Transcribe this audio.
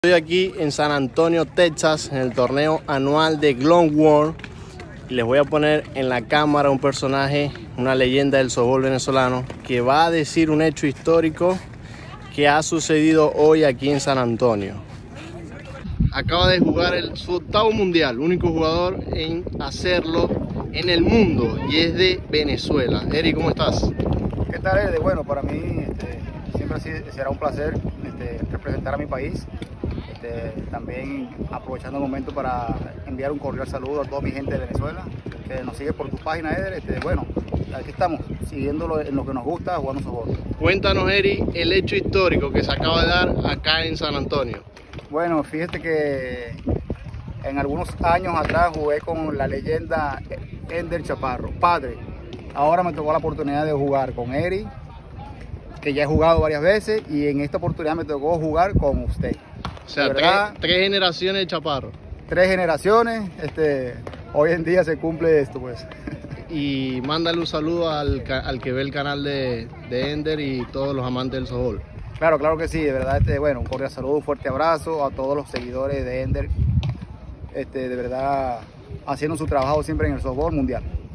Estoy aquí en San Antonio, Texas, en el torneo anual de Glove World. Y les voy a poner en la cámara un personaje, una leyenda del softball venezolano, que va a decir un hecho histórico que ha sucedido hoy aquí en San Antonio. Acaba de jugar su octavo mundial, único jugador en hacerlo en el mundo, y es de Venezuela. Eri, ¿cómo estás? ¿Qué tal, Ede? Bueno, para mí siempre será un placer representar a mi país. También aprovechando el momento para enviar un cordial saludo a toda mi gente de Venezuela que nos sigue por tu página, Eder. Bueno, aquí estamos, siguiéndolo en lo que nos gusta, jugando softball. Cuéntanos, Eri, el hecho histórico que se acaba de dar acá en San Antonio. Bueno, fíjate que en algunos años atrás jugué con la leyenda Ender Chaparro, padre. Ahora me tocó la oportunidad de jugar con Eri, que ya he jugado varias veces, y en esta oportunidad me tocó jugar con usted. O sea, tres generaciones de Chaparro. 3 generaciones, hoy en día se cumple esto, pues. Y mándale un saludo al que ve el canal de Ender y todos los amantes del softball. Claro que sí, de verdad, bueno, un cordial saludo, un fuerte abrazo a todos los seguidores de Ender, de verdad, haciendo su trabajo siempre en el softball mundial.